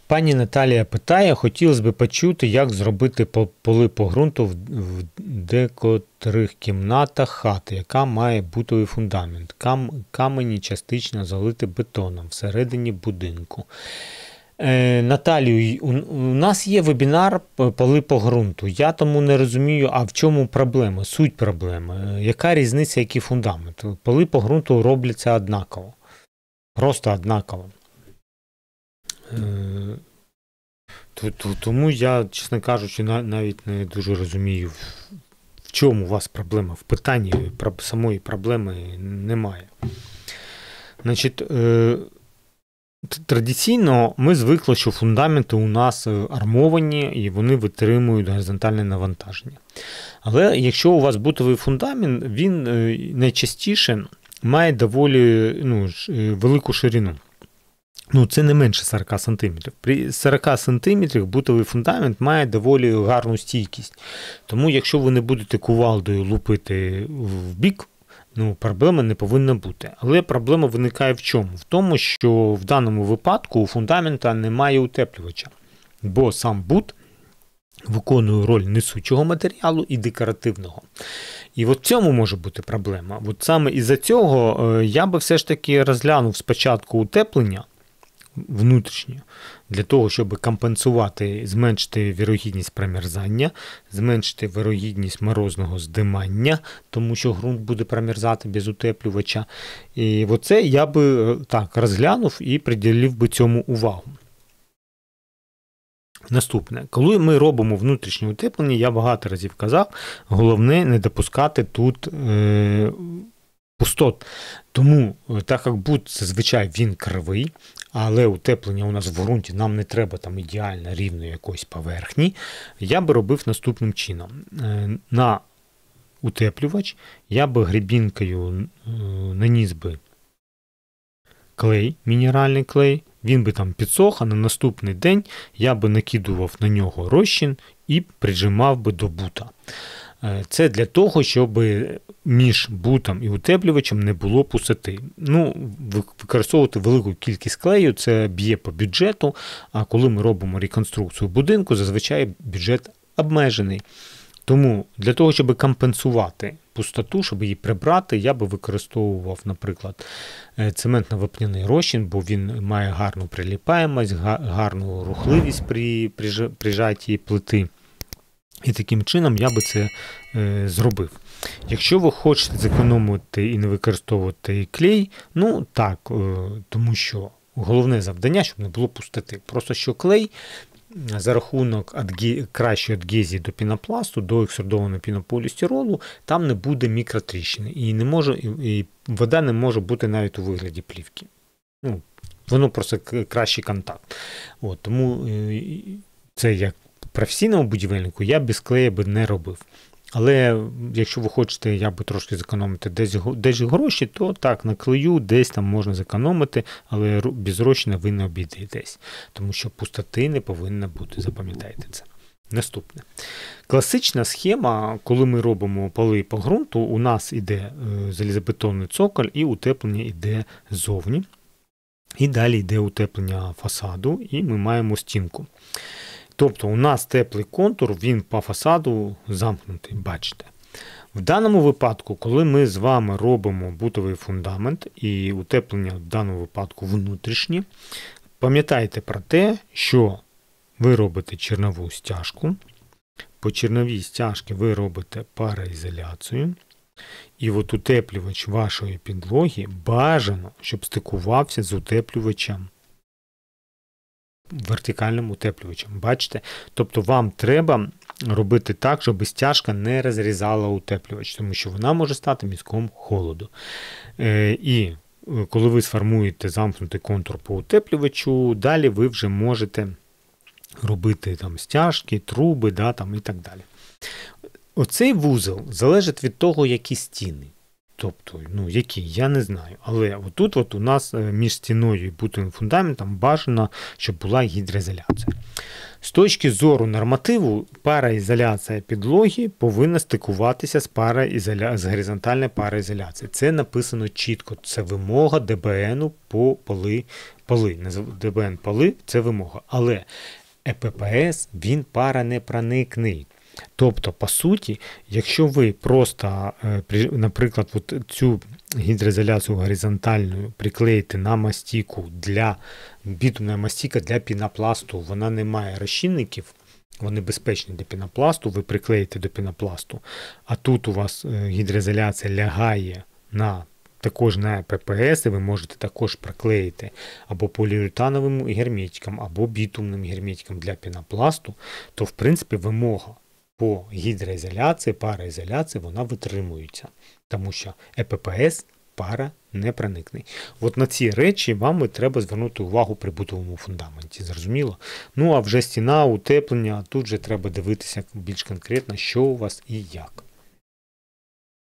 Пані Наталія питає, хотілося б почути, як зробити поли по ґрунту в декотрих кімнатах хати, яка має бутовий фундамент. Камені частично залити бетоном всередині будинку. Наталію, у нас є вебінар «Поли по ґрунту». Я тому не розумію, а в чому проблема, суть проблеми. Яка різниця, який фундамент? Поли по ґрунту робляться однаково. Просто однаково. Тому я, чесно кажучи, навіть не дуже розумію, в чому у вас проблема. В питанні самої проблеми немає. Значить, традиційно ми звикли, що фундаменти у нас армовані і вони витримують горизонтальне навантаження. Але якщо у вас бутовий фундамент, він найчастіше має доволі велику ширину. Це не менше 40 см. При 40 см бутовий фундамент має доволі гарну стійкість. Тому якщо ви не будете кувалдою лупити в бік, проблеми не повинно бути. Але проблема виникає в чому? В тому, що в даному випадку у фундамента немає утеплювача, бо сам бут виконує роль несучого матеріалу і декоративного. І в цьому може бути проблема. Саме із-за цього я би все ж таки розглянув спочатку утеплення внутрішнє, для того, щоб компенсувати, зменшити вірогідність промерзання, зменшити вірогідність морозного здимання, тому що ґрунт буде промерзати без утеплювача. І оце я би так розглянув і приділив би цьому увагу. Наступне. Коли ми робимо внутрішнє утеплення, я багато разів казав, головне не допускати тут пустот. Тому, так як бут зазвичай він кривий, але утеплення у нас в ґрунті, нам не треба там ідеально рівної якоїсь поверхні, я би робив наступним чином. На утеплювач я би гребінкою наніс би клей, мінеральний клей, він би там підсох, а на наступний день я би накидував на нього розчин і прижимав би до бута. Це для того, щоб між бутом і утеплювачем не було пустоти. Використовувати велику кількість клею, це б'є по бюджету, а коли ми робимо реконструкцію будинку, зазвичай бюджет обмежений. Тому для того, щоб компенсувати пустоту, щоб її прибрати, я би використовував, наприклад, цементно-вапняний розчин, бо він має гарну приліпаємость, гарну рухливість при прижатті плити. І таким чином я би це зробив. Якщо ви хочете зекономити і не використовувати клей, так, тому що головне завдання, щоб не було пустоти. Просто що клей за рахунок кращої адгезії до пінопласту, до екструдованого пінополістиролу, там не буде мікротріщини. І вода не може бути навіть у вигляді плівки. Воно просто кращий контакт. Тому це як професійному будівельнику я без клея би не робив. Але якщо ви хочете, я би трошки зекономити десь гроші, то так, на клею десь там можна зекономити, але без розчина ви не обійдетесь. Тому що пустоти не повинно бути, запам'ятайте це. Наступне. Класична схема, коли ми робимо поли по ґрунту, у нас іде залізобетонний цоколь і утеплення йде ззовні. І далі йде утеплення фасаду, і ми маємо стінку. Тобто у нас теплий контур, він по фасаду замкнутий, бачите. В даному випадку, коли ми з вами робимо бутовий фундамент і утеплення в даному випадку внутрішнє, пам'ятайте про те, що ви робите чернову стяжку, по черновій стяжці ви робите пароізоляцію, і утеплювач вашої підлоги бажано, щоб стикувався з утеплювачем. Вертикальним утеплювачем. Бачите? Тобто вам треба робити так, щоб стяжка не розрізала утеплювач, тому що вона може стати міском холоду. І коли ви сформуєте замкнутий контур по утеплювачу, далі ви вже можете робити там стяжки, труби, і так далі. Оцей вузол залежить від того, які стіни. Тобто, які, я не знаю. Але отут у нас між стіною і бутовим фундаментом бажано, щоб була гідроізоляція. З точки зору нормативу, параізоляція підлоги повинна стикуватися з горизонтальною параізоляцією. Це написано чітко. Це вимога ДБНу по поли. ДБН поли – це вимога. Але ЕППС, він паранепроникний. Тобто, по суті, якщо ви просто, наприклад, от цю гідроізоляцію горизонтальну приклеїте на мастіку бітумна мастика для пінопласту, вона не має розчинників, вони безпечні для пінопласту, ви приклеїте до пінопласту, а тут у вас гідроізоляція лягає також на ППС, і ви можете також приклеїти або поліуретановим герметиком, або бітумним герметиком для пінопласту, то, в принципі, вимога по гідроізоляції, параізоляції, вона витримується, тому що ЕППС паранепроникний. От на ці речі вам і треба звернути увагу при бутовому фундаменті, зрозуміло? Ну, а вже стіна, утеплення, тут же треба дивитися більш конкретно, що у вас і як.